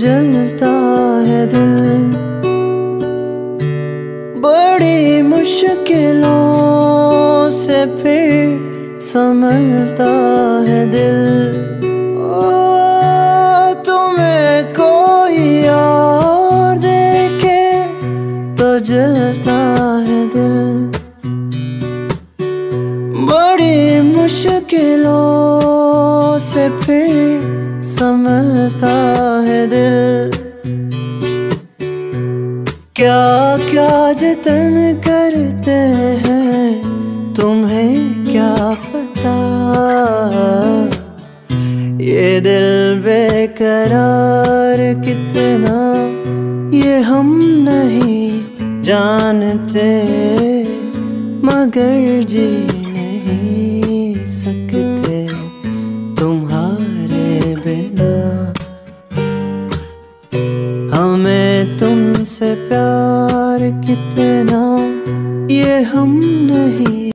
जलता है दिल। बड़ी मुश्किलों से फिर संभलता है दिल। ओ तुम्हें कोई और देखे तो जलता है दिल। बड़ी मुश्किलों से फिर संभलता है दिल। क्या क्या जतन करते हैं तुम्हें क्या पता, ये दिल बेकरार कितना ये हम नहीं जानते, मगर जी नहीं सकते तुम्हारे बिना। हमें तुमसे प्यार कितना ये हम नहीं